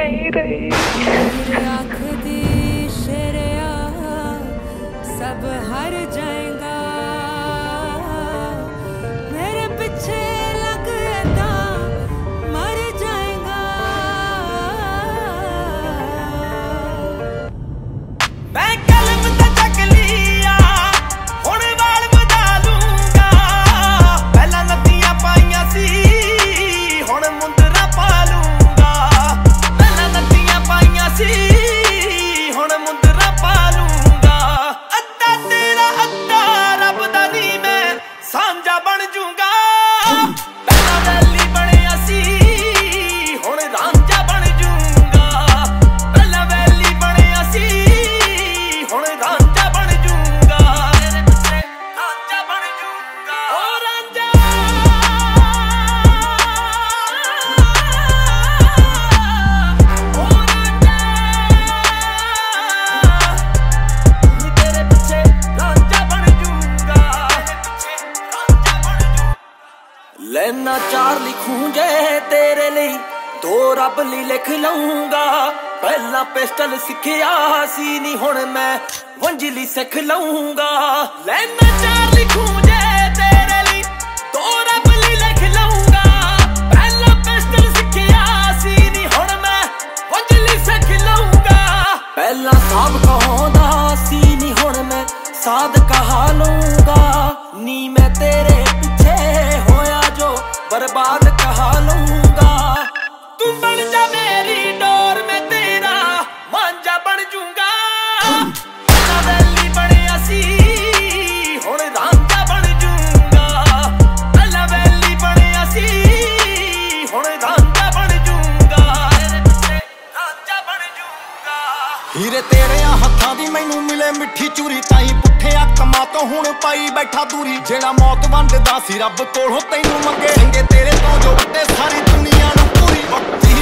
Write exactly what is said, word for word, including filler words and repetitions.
नहीं रही। आँख दी शेरिया सब हर जाएगा, मेरे पीछे लग दा मर जाएगा। मैं कलम तो चक लिया हुण वाल वधा लूंगा, पहला नदियां पाइया सी हुण मुंदरा पा लूंगा, पहला नदियां पाइया सी हुण मुंदरा पा लूंगा। अद्धा तेरा अद्धा रब दा नी मैं सांझा बन जूंगा, पहला वैली बनिया सी हुण रांझा बन जूंगा, पहला वैली बनिया सी हुण रांझा बन जूंगा, तेरे पिछे रांझा बन जूंगा। ओ रांझा ओ रांझा नी तेरे पिछे रांझा बन जूंगा, तेरे पिछे रांझा बन जूंगा। लेना चार लिखूं जे तेरे लिए, दो रब ली लिख लऊंगा, पहला पिस्टल सिखिया सी नी हुण मैं वंजली सिख लऊंगा। लेना चार लिखूं जे तेरे लिए, दो रब ली लिख लऊंगा, पहला पिस्टल सिखिया सी नी हुण मैं वंजली सिख लऊंगा। पहला साब कहांदा सी नी हुण मैं साध कहा लूंगा, नी मैं तेरे पीछे होया जो बर्बाद कहा लूंगा। तू बन जा मेरी डोर में तेरा मांझा बन जूंगा, पहला वैली बनिया सी हुण रांझा बन जूंगा, पहला वैली बनिया सी हुण रांझा बन जूंगा, तेरे पिछे रांझा बन जूंगा। हीरे तेरे हत्थां दी मैनू मिले मिठी चूरी, ताई पुठिया कमां तो हुण पाई बैठा दूरी, जेड़ा मौत वंडदा सी रब कोलों तैनू मंगे, चंगे तेरे तो जो वड्डे सारी दुनिया नूं पूरी।